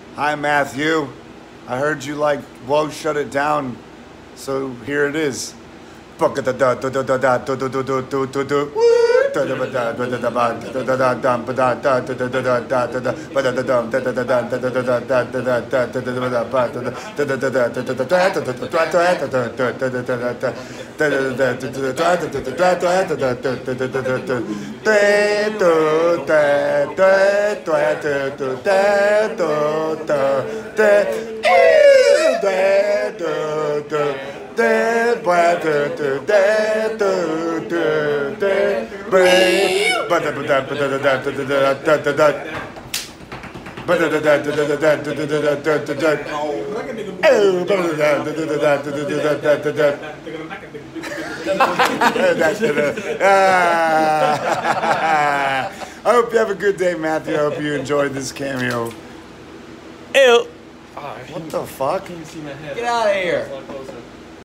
Hi, Matthew. I heard you like Woah shut it down, so here it is. I hope you have a good day, Matthew. I hope you enjoyed this cameo. Ew. What the fuck? Get out of here.